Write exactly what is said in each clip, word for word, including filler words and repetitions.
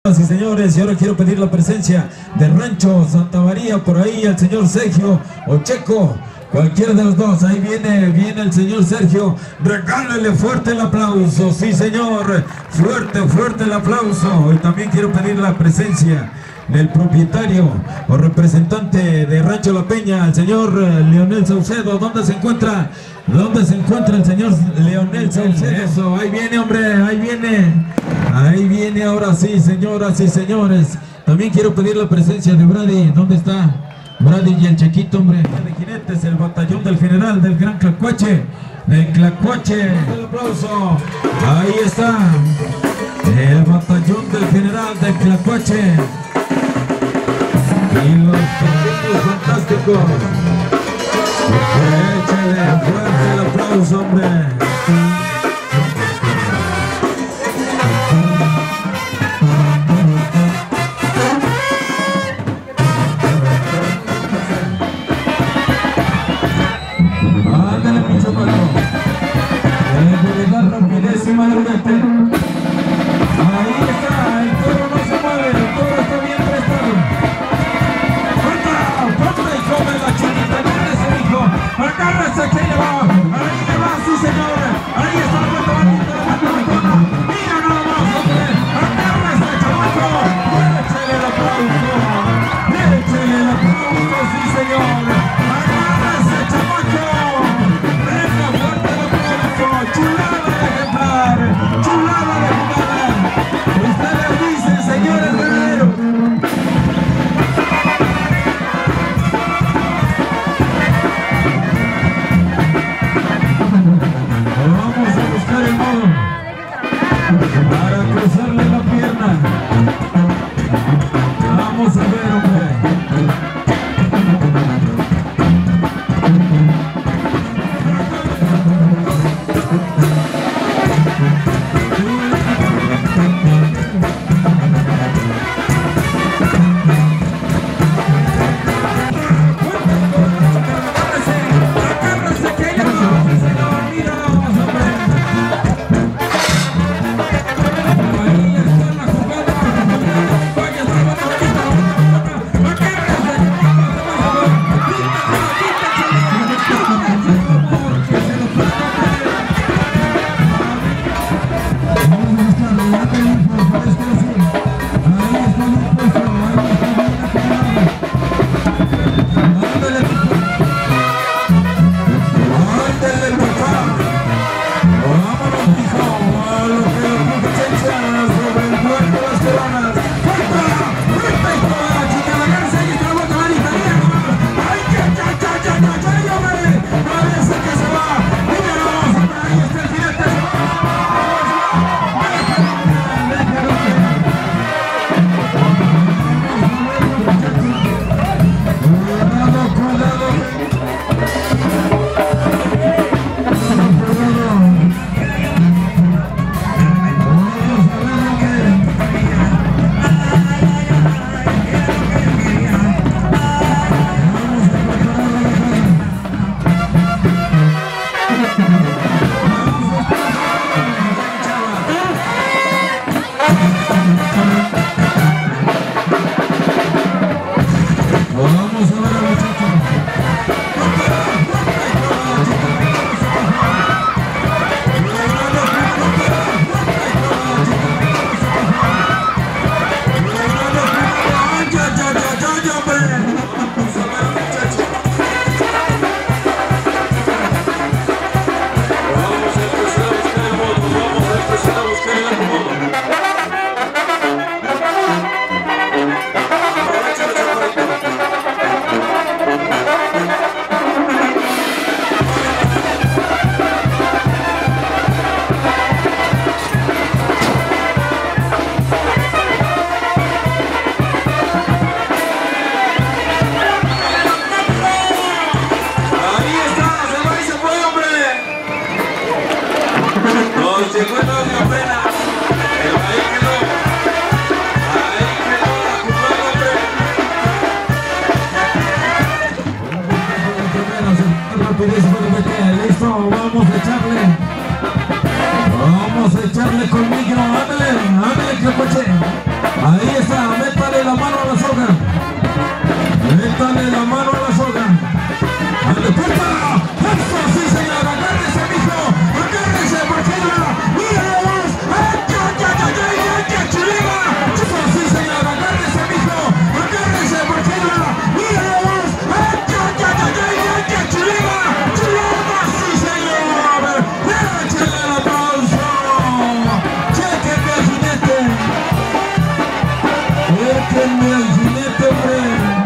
Sí, señores, y ahora quiero pedir la presencia de Rancho Santa María, por ahí el señor Sergio o Checo, cualquiera de los dos. Ahí viene, viene el señor Sergio. Regálele fuerte el aplauso, sí señor, fuerte, fuerte el aplauso. Y también quiero pedir la presencia del propietario o representante de Rancho La Peña, el señor Leonel Saucedo. ¿Dónde se encuentra? ¿Dónde se encuentra el señor Leonel Saucedo? Eso, ahí viene, hombre, ahí viene. Ahí viene ahora sí, señoras y señores. También quiero pedir la presencia de Brady. ¿Dónde está? Brady y el Chequito, hombre. De jinetes, el batallón del general del Gran Tlacuache. Del Tlacuache. El aplauso. Ahí está. El batallón del general del Tlacuache. Y los pequeños fantásticos. Échale fuerte el aplauso, hombre. Ándale, mi chapaco. De rapidez y madrugate. Ahí está, el toro no se mueve, el toro está bien prestado. ¡Fuerza! ¡Fuerza! Y come la chiquita, agárrese, hijo. Agárrese que le va. Ahí le va, sí señor. Ahí está la puerta bonita, la puerta bonita. Mira nada más, hombre. Agárrese, chamaco. Échale el aplauso. Échale el aplauso, sí señor. Agárrese, chamaco. Venga, fuerte el aplauso. Chulada de ejemplar. Chulada de jugada. Ustedes dicen, señores guerreros. Vamos a buscar el modo para cruzarle la pierna. Vamos a ver, hombre. Listo, vamos a echarle. Vamos a echarle conmigo. Ándale, ándale, Tlacuache. Ahí sáquenme al jinete, hombre.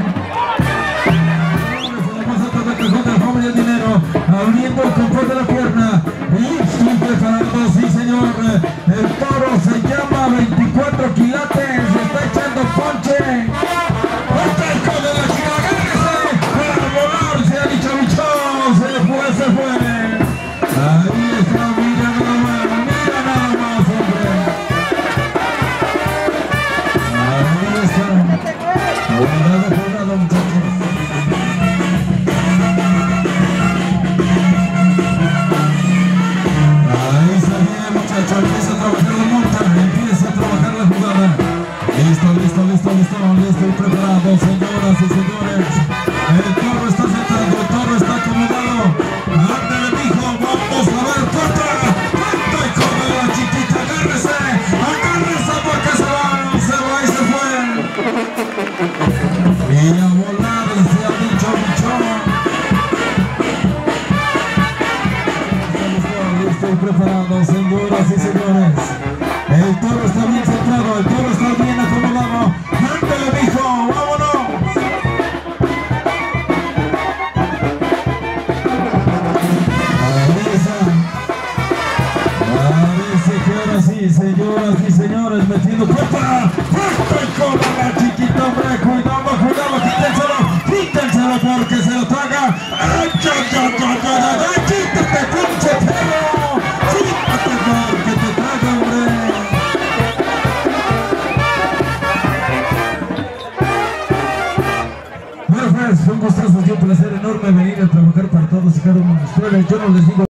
Se le pasa todo el cajón del joven y el dinero, abriendo el confort de la pierna. Listo y preparado, sí señor. El toro se llama veinticuatro quilates, está echando ponche. ¡Está el codo de la chica! ¡Agárrese! ¡Para volar! Se ha dicho bicho, se fue, se fue. Ahí está, mira nada más, mira nada más, hombre. Ahí está. Cuidado, cuidado, muchachos. Ahí se viene, muchachos. Empieza a trabajar la monta, empieza a trabajar la jugada. Listo, listo, listo, listo, listo y preparado, señoras y señores. El toro está sentado, el toro está acomodado. Ándale, mijo, vamos a ver, corta, corta y come la chiquita, agárrese, agárrese porque se va, se va y se fue. Y a volar se ha dicho bichón. Listo y preparado, señoras y señores. El toro está bien centrado, el toro está bien acomodado. ¡Ándale, mijo! ¡Vámonos! Avisa. Avisa que ahora sí, señoras y señores, metiendo puerta. ¡Puerta y con la chiquita, hombre! ¡Cuidado, cuidado! ¡Quítenselo! ¡Quítenselo porque se lo traga! ¡Ay, ya, ya, ya, ya, ya! ¡Ay, quítate, pinche perro! ¡Quítate porque te traga, hombre! Fue un gustazo, fue un placer enorme venir a trabajar para todos y cada uno de ustedes. Yo no les digo